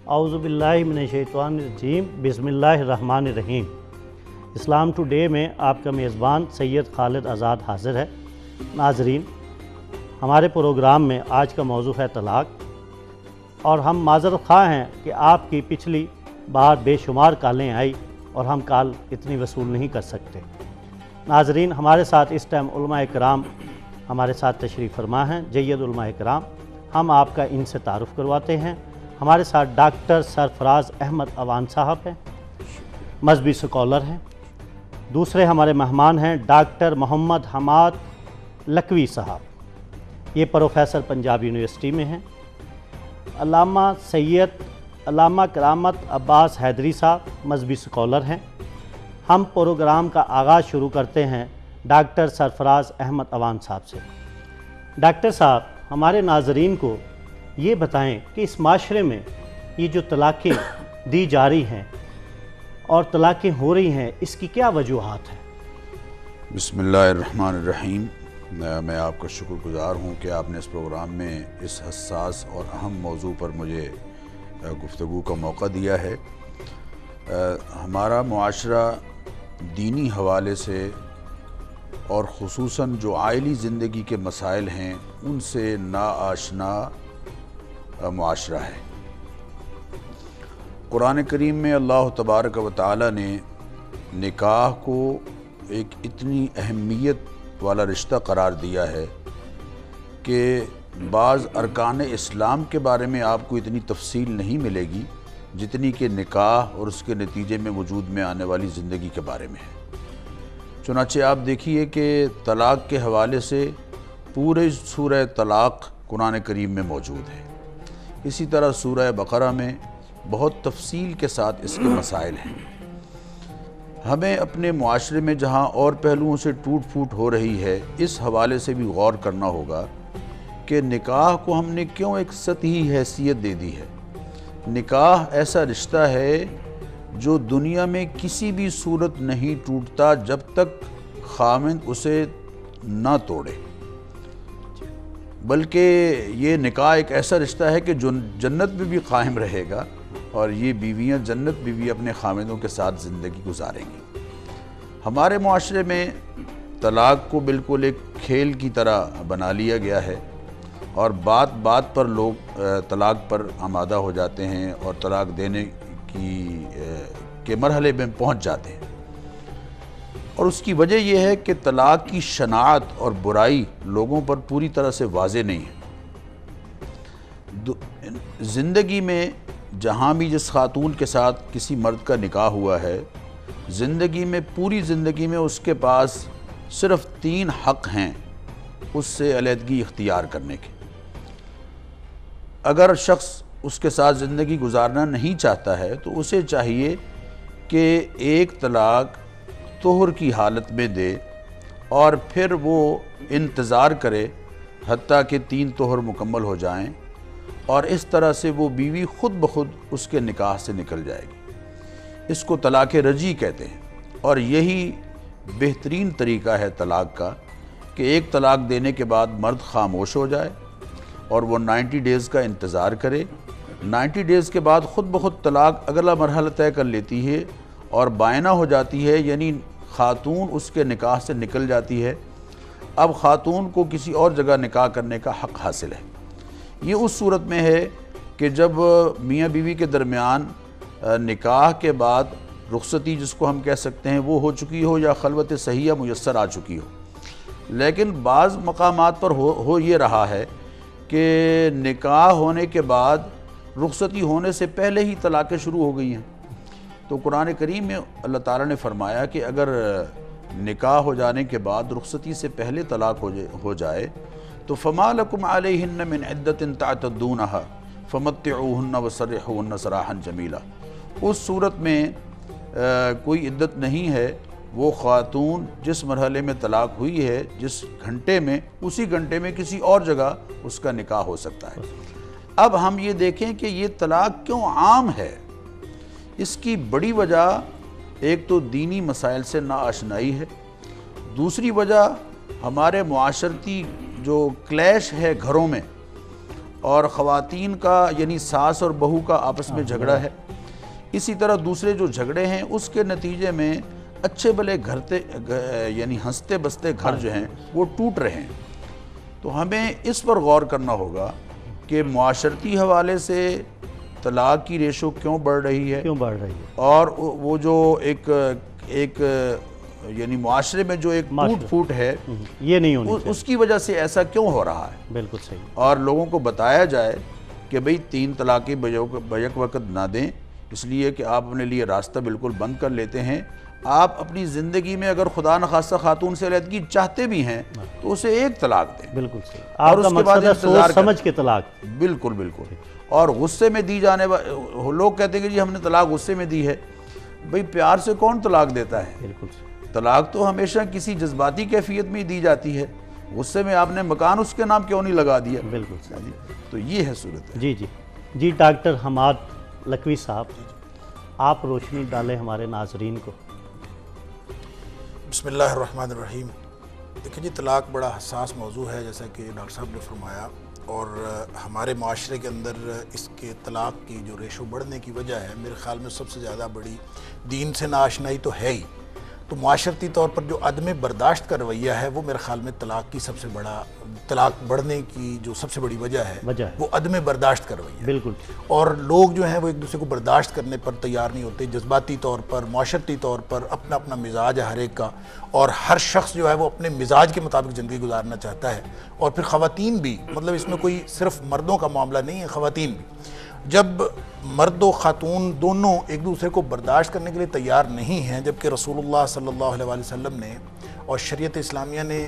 औज़ु बिल्लाहि मिनश्शैतानिर्रजीम बिस्मिल्लाहिर्रहमानिर्रहीम। इस्लाम टुडे में आपका मेज़बान सैयद खालिद आज़ाद हाज़िर है। नाज़रीन, हमारे प्रोग्राम में आज का मौज़ू है तलाक़, और हम माज़रत ख़्वाह हैं कि आपकी पिछली बार बेशुमार कॉलें आई और हम कॉल इतनी वसूल नहीं कर सकते। नाज़रीन, हमारे साथ इस टाइम उलमा इकराम हमारे साथ तशरीफ़ फरमा हैं। जय्यद उलमा इकराम, हम आपका इनसे तारुफ़ करवाते हैं। हमारे साथ डॉक्टर सरफराज अहमद अवान साहब हैं, मजहबी स्कॉलर हैं। दूसरे हमारे मेहमान हैं डॉक्टर मोहम्मद हमाद लकवी साहब, ये प्रोफेसर पंजाब यूनिवर्सिटी में हैं। अल्लामा सैयद अल्लामा करामत अब्बास हैदरी साहब, मजहबी स्कॉलर हैं। हम प्रोग्राम का आगाज़ शुरू करते हैं डॉक्टर सरफराज अहमद अवान साहब से। डॉक्टर साहब, हमारे नाज़रीन को ये बताएं कि इस माशरे में ये जो तलाक़ें दी जा रही हैं और तलाक़ें हो रही हैं, इसकी क्या वजूहात हैं? बिस्मिल्लाहिर्रहमानिर्रहीम। मैं आपका शुक्रगुज़ार हूँ कि आपने इस प्रोग्राम में इस हसास और अहम मौजू पर मुझे गुफ्तगू का मौका दिया है। हमारा मुआशरा दीनी हवाले से और ख़ुसूसन जो आइली ज़िंदगी के मसाइल हैं उनसे नाआशना मुआशरा है। कुरान करीम में अल्लाह तबारक व तआला ने निकाह को एक इतनी अहमियत वाला रिश्ता करार दिया है कि बाज़ अरकान इस्लाम के बारे में आपको इतनी तफसील नहीं मिलेगी जितनी कि निकाह और उसके नतीजे में वजूद में आने वाली ज़िंदगी के बारे में है। चुनांचे आप देखिए कि तलाक़ के हवाले से पूरे सूरह तलाक़ कुरान करीम में मौजूद है। इसी तरह सूरह बकरा में बहुत तफसील के साथ इसके मसाइल हैं। हमें अपने मुआशरे में जहाँ और पहलुओं से टूट फूट हो रही है, इस हवाले से भी गौर करना होगा कि निकाह को हमने क्यों एक सतही हैसियत दे दी है। निकाह ऐसा रिश्ता है जो दुनिया में किसी भी सूरत नहीं टूटता जब तक खामिद उसे ना तोड़े, बल्कि ये निकाह एक ऐसा रिश्ता है कि जो जन्नत में भी कायम रहेगा और ये बीवियाँ जन्नत में भी अपने खामिदों के साथ ज़िंदगी गुजारेंगी। हमारे मुआशरे में तलाक़ को बिल्कुल एक खेल की तरह बना लिया गया है और बात बात पर लोग तलाक़ पर आमादा हो जाते हैं और तलाक़ देने के मरहले में पहुंच जाते हैं। और उसकी वजह यह है कि तलाक़ की शनाअत और बुराई लोगों पर पूरी तरह से वाज़ेह नहीं है। ज़िंदगी में जहाँ भी जिस खातून के साथ किसी मर्द का निकाह हुआ है, ज़िंदगी में पूरी ज़िंदगी में उसके पास सिर्फ़ 3 हक़ हैं उससे अलहदगी इख्तियार करने के। अगर शख्स उसके साथ ज़िंदगी गुजारना नहीं चाहता है तो उसे चाहिए कि एक तलाक़ तोहर की हालत में दे और फिर वो इंतज़ार करे हत्ता कि 3 तोहर मुकम्मल हो जाएं, और इस तरह से वो बीवी ख़ुद ब खुद उसके निकाह से निकल जाएगी। इसको तलाक़ रजी कहते हैं और यही बेहतरीन तरीक़ा है तलाक़ का कि एक तलाक़ देने के बाद मर्द खामोश हो जाए और वो 90 डेज़ का इंतज़ार करे। 90 डेज़ के बाद ख़ुद ब खुद तलाक़ अगला मरहला तय कर लेती है और बायना हो जाती है, यानी ख़ातून उसके निकाह से निकल जाती है। अब ख़ातून को किसी और जगह निकाह करने का हक़ हासिल है। ये उस सूरत में है कि जब मियाँ बीवी के दरमियान निकाह के बाद रुख़सती जिसको हम कह सकते हैं वो हो चुकी हो या खलवत सहिया मुयस्सर आ चुकी हो। लेकिन बाज़ मकामात पर हो ये रहा है कि निकाह होने के बाद रुख़सती होने से पहले ही तलाक़ें शुरू हो गई हैं। तो कुरान करीम में अल्लाह ताला ने फरमाया कि अगर निकाह हो जाने के बाद रुख़सती से पहले तलाक़ हो जाए तो फ़मा लकुम अलैहिन्ना मिन इद्दतिन तअतद्दूनहा फ़मत्तिऊहुन्ना वसर्रिहुन्ना सराहन जमीला। उस सूरत में कोई इद्दत नहीं है। वो ख़ातून जिस मरहले में तलाक़ हुई है, जिस घंटे में, उसी घंटे में किसी और जगह उसका निकाह हो सकता है। अब हम ये देखें कि ये तलाक़ क्यों आम है। इसकी बड़ी वजह एक तो दीनी मसाइल से नाआशनाई है, दूसरी वजह हमारे मुआशरती जो क्लैश है घरों में اور خواتین کا یعنی ساس اور بہو کا آپس میں جھگڑا ہے. اسی طرح دوسرے جو جھگڑے ہیں اس کے نتیجے میں اچھے بھلے یعنی ہنستے بستے گھر جو ہیں وہ ٹوٹ رہے ہیں. تو ہمیں اس پر غور کرنا ہوگا کہ معاشرتی حوالے سے طلاق کی ریشو کیوں بڑھ رہی ہے, اور وہ جو ایک یعنی معاشرے میں جو ایک ٹوٹ پھوٹ ہے یہ نہیں ہونی اس کی وجہ سے ایسا کیوں ہو رہا ہے. بالکل صحیح. اور لوگوں کو بتایا جائے کہ بھئی 3 طلاقیں بیک وقت نہ دیں, اس لیے کہ آپ اپنے لیے راستہ بالکل بند کر لیتے ہیں. آپ اپنی زندگی میں اگر خدا نخواستہ خاتون سے علیحدگی چاہتے بھی ہیں تو اسے 1 طلاق دیں. بالکل صحیح. اور اس کے بعد سوچ سمجھ کے طلاق. بالکل بالکل. اور غصے میں دی جانے لوگ کہتے ہیں کہ جی ہم نے طلاق غصے میں دی ہے. بھئی پیار سے کون طلاق دیتا ہے؟ بالکل. طلاق تو ہمیشہ کسی جذباتی کیفیت میں ہی دی جاتی ہے. غصے میں آپ نے مکان اس کے نام کیوں نہیں لگا دیا؟ بالکل صحیح. تو یہ ہے صورت. جی ڈاکٹر حماد لکھوی صاحب, آپ روشنی ڈالیں ہمارے ناظرین کو. بسم اللہ الرحمن الرحیم. دیکھیں جی, طلاق بڑا حساس موضوع ہے جیسا کہ ڈاکٹر صاحب نے فرمایا, اور ہمارے معاشرے کے اندر اس کے طلاق کی جو ریشو بڑھنے کی وجہ ہے, میرے خیال میں سب سے زیادہ بڑی دین سے ناآشنائی تو ہے ہی. تو معاشرتی طور پر جو عدم برداشت کا رویہ ہے وہ میرے خیال میں طلاق کی سب سے بڑا, طلاق بڑھنے کی جو سب سے بڑی وجہ ہے وہ عدم برداشت کا رویہ ہے. بالکل. اور لوگ جو ہیں وہ ایک دوسرے کو برداشت کرنے پر تیار نہیں ہوتے. جذباتی طور پر, معاشرتی طور پر اپنا اپنا مزاج ہے ہر ایک کا, اور ہر شخص جو ہے وہ اپنے مزاج کے مطابق زندگی گزارنا چاہتا ہے. اور پھر خواتین بھی, مطلب اس میں کوئی صرف مردوں کا معاملہ نہیں ہے, خواتین بھی. جب مرد و خاتون دونوں ایک دوسرے کو برداشت کرنے کے لیے تیار نہیں ہیں, جبکہ رسول اللہ صلی اللہ علیہ وسلم نے اور شریعت اسلامیہ نے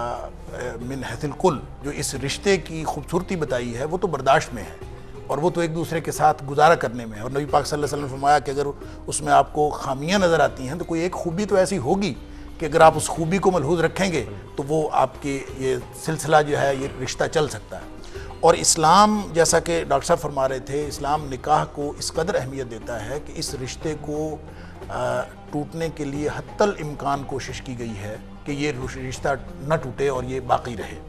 من حیث الکل جو اس رشتے کی خوبصورتی بتائی ہے وہ تو برداشت میں ہے, اور وہ تو ایک دوسرے کے ساتھ گزارا کرنے میں ہے. اور نبی پاک صلی اللہ علیہ وسلم نے فرمایا کہ اگر اس میں آپ کو خامیاں نظر آتی ہیں تو کوئی ایک خوبی تو ایسی ہوگی کہ اگر آپ اس خوبی کو ملحوظ رکھیں گے تو وہ آپ کے یہ سلسلہ جو ہے یہ رشتہ چل سکتا ہے. اور اسلام, جیسا کہ ڈاکٹر صاحب فرما رہے تھے, اسلام نکاح کو اس قدر اہمیت دیتا ہے کہ اس رشتے کو ٹوٹنے کے لیے حتی الامکان کوشش کی گئی ہے کہ یہ رشتہ نہ ٹوٹے اور یہ باقی رہے.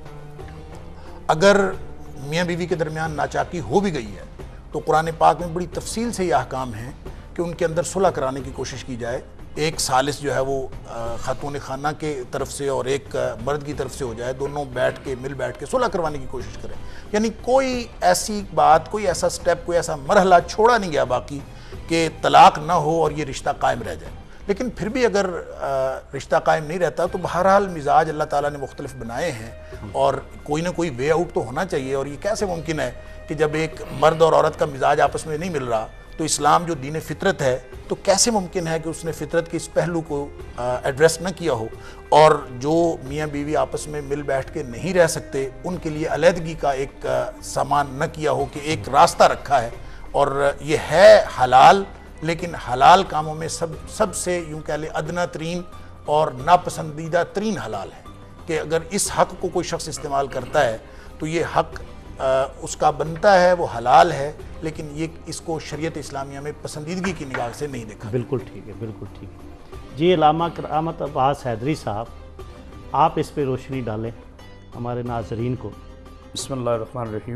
اگر میاں بیوی کے درمیان ناچاکی ہو بھی گئی ہے تو قرآن پاک میں بڑی تفصیل سے یہ احکام ہیں کہ ان کے اندر صلح کرانے کی کوشش کی جائے. ایک ثالث جو ہے وہ خاتون خانہ کے طرف سے اور ایک مرد کی طرف سے ہو جائے, دونوں مل بیٹھ کے صلح کروانے کی کوشش کریں. یعنی کوئی ایسی بات, کوئی ایسا سٹیپ, کوئی ایسا مرحلہ چھوڑا نہیں گیا باقی کہ طلاق نہ ہو اور یہ رشتہ قائم رہ جائے. لیکن پھر بھی اگر رشتہ قائم نہیں رہتا تو بہرحال مزاج اللہ تعالیٰ نے مختلف بنائے ہیں, اور کوئی نہ کوئی وے آؤٹ تو ہونا چاہیے. اور یہ کیسے ممکن ہے کہ جب ایک مرد اور عورت کا مزاج آپس میں نہیں مل رہا تو اسلام جو دین فطرت ہے تو کیسے ممکن ہے کہ اس نے فطرت کے اس پہلو کو ایڈریس نہ کیا ہو. اور جو میاں بیوی آپس میں مل بیٹھ کے نہیں رہ سکتے ان کے لیے علیحدگی کا ایک سامان نہ کیا ہو کہ ایک راستہ رکھا ہے. اور یہ ہے حلال, لیکن حلال کاموں میں سب سے یوں کہہ لیں ادنا ترین اور ناپسندیدہ ترین حلال ہے کہ اگر اس حق کو کوئی شخص استعمال کرتا ہے تو یہ حق اس کا بنتا ہے, وہ حلال ہے, لیکن یہ اس کو شریعت اسلامیہ میں پسندیدگی کی نگاہ سے نہیں دیکھا. بالکل ٹھیک ہے, بالکل ٹھیک ہے. جی علامہ کرامت عباس حیدری صاحب, آپ اس پہ روشنی ڈالیں ہمارے ناظرین کو. بسم اللہ الرحمن الرحیم.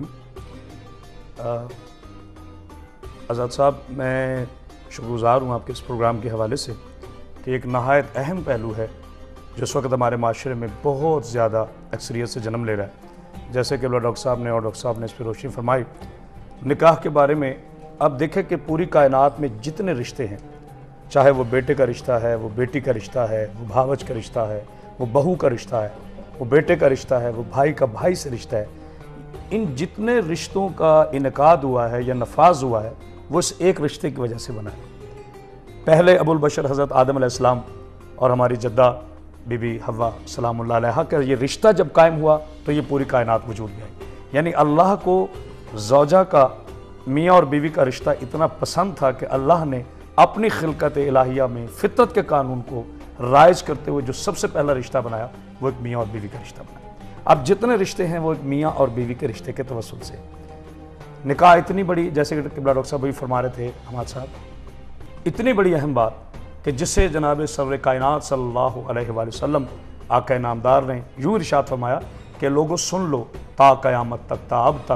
آزاد صاحب, میں شکر گزار ہوں آپ کے اس پروگرام کے حوالے سے کہ ایک نہایت اہم پہلو ہے جو اس وقت ہمارے معاشرے میں بہت زیادہ اکثریت سے جنم لے رہا ہے. جیسے کہ ڈاکٹر صاحب نے اس پہ روشنی فرمائی نکاح کے بارے میں. اب دیکھیں کہ پوری کائنات میں جتنے رشتے ہیں, چاہے وہ بیٹے کا رشتہ ہے, وہ بیٹی کا رشتہ ہے, وہ بھاوج کا رشتہ ہے, وہ بہو کا رشتہ ہے, وہ بیٹے کا رشتہ ہے, وہ بھائی کا بھائی سے رشتہ ہے, ان جتنے رشتوں کا انعقاد ہوا ہے یا نفاذ ہوا ہے وہ اس ایک رشتے کی وجہ سے بنا ہے. پہلے ابو البشر حضرت آدم علیہ السلام اور ہماری جدہ بی بی حوا سلام اللہ علیہا کا یہ رشتہ جب قائم ہوا تو یہ پوری کائنات وجود میں آئی. یعنی اللہ کو زوجہ کا, میاں اور بیوی کا رشتہ اتنا پسند تھا کہ اللہ نے اپنی خلقت الہیہ میں فطرت کے قانون کو رائج کرتے ہوئے جو سب سے پہلا رشتہ بنایا وہ ایک میاں اور بیوی کا رشتہ بنایا. اب جتنے رشتے ہیں وہ ایک میاں اور بیوی کے رشتے کے توسل سے. نکاح اتنی بڑی, جیسے کہ ڈاکٹر صاحب بھی فرما رہے تھے حماد صاحب, اتنی بڑی اہم بات کہ جسے جناب سرور کائنات صلی اللہ علیہ وآلہ وسلم آقا نامدار نے یوں ارشاد فرمایا کہ لوگوں سن لو تا قیامت تک, تا اب تک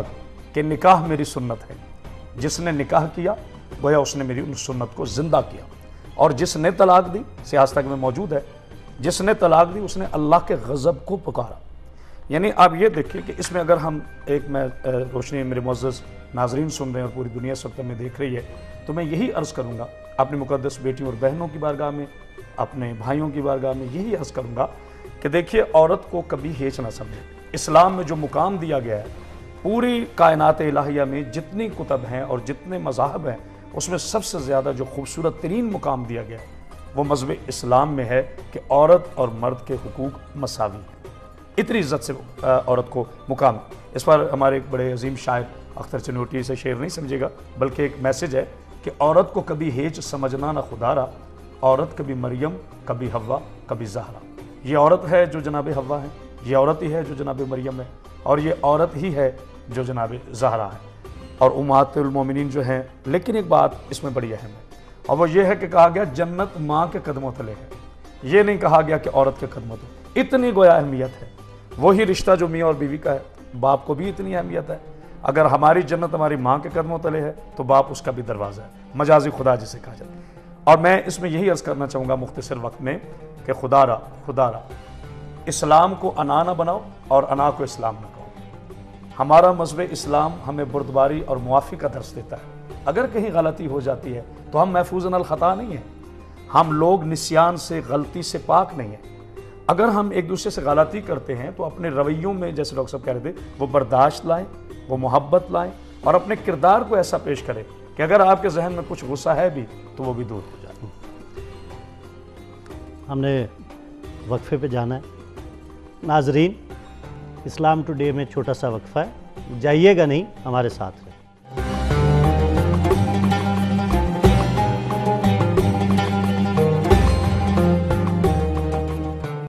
کہ نکاح میری سنت ہے، جس نے نکاح کیا گویا اس نے میری ان سنت کو زندہ کیا، اور جس نے طلاق دی، سیاست میں موجود ہے، جس نے طلاق دی اس نے اللہ کے غضب کو پکارا۔ یعنی آپ یہ دیکھیں کہ اس میں اگر ہم میں روشنی میرے معزز ناظرین سن رہے ہیں اور پوری دنیا اس وقت میں دیکھ رہی ہے، تو میں یہی عرض کروں گا اپنی مقدس بیٹیوں اور بہنوں کی بارگاہ میں، اپنے بھائیوں کی بارگاہ میں یہی عرض کروں گا کہ دیکھیے عورت کو کبھی ہیچ نہ سمجھیں۔ اسلام میں جو مقام دیا گیا ہے، پوری کائنات الہیہ میں جتنی کتب ہیں اور جتنے مذاہب ہیں، اس میں سب سے زیادہ جو خوبصورت ترین مقام دیا گیا ہے وہ مذہب اسلام میں ہے کہ عورت اور مرد کے حقوق مساوی ہیں۔ اتنی عزت سے عورت کو مقام، اس پر ہمارے ایک بڑے عظیم شاعر اختر چنوٹی سے شعر نہیں سمجھے گا، بلکہ ایک میسج ہے کہ عورت کو کبھی ہیچ سمجھنا نہ خدا را، عورت کبھی مریم، کبھی حوا، کبھی زہرا۔ یہ عورت ہے جو جناب حوا ہے، یہ عورت ہی ہے جو جناب مریم ہے، اور یہ عورت ہی ہے جو جناب زہرا ہے اور امہات المومنین جو ہیں۔ لیکن ایک بات اس میں بڑی اہم ہے، اور وہ یہ ہے کہ کہا گیا جنت ماں کے قدموں تلے ہے، یہ نہیں کہا گیا کہ عورت کے قدموں تلے۔ اتنی گویا اہمیت ہے، وہی رشتہ جو میاں اور بیوی کا ہے، باپ کو بھی اتنی اہمیت ہے۔ اگر ہماری جنت ہماری ماں کے قدموں تلے ہے تو باپ اس کا بھی دروازہ ہے، مجازی خدا جسے کہا جاتا ہے۔ اور میں اس میں یہی عرض کرنا چاہوں گا مختصر وقت میں کہ خدا را اسلام کو انا نہ بناؤ اور انا کو اسلام نہ کہو۔ ہمارا مذہب اسلام ہمیں بردباری اور معافی کا درس دیتا ہے۔ اگر کہیں غلطی ہو جاتی ہے تو ہم محفوظ الخطا نہیں ہیں، ہم لوگ نسیان سے، غلطی سے پاک نہیں ہیں۔ اگر ہم ایک دوسرے سے غلطی کرتے ہیں تو اپنے رویوں میں، جیسے ڈاکٹر صاحب کہہ رہے تھے، وہ برداشت لائیں، وہ محبت لائیں، اور اپنے کردار کو ایسا پیش کریں کہ اگر آپ کے ذہن میں کچھ غصہ ہے بھی تو وہ بھی دور ہو جائے۔ ہم نے وقفے پہ جانا ہے۔ ناظرین، اسلام ٹوڈے میں چھوٹا سا وقفہ ہے، جائیے گا نہیں، ہمارے ساتھ۔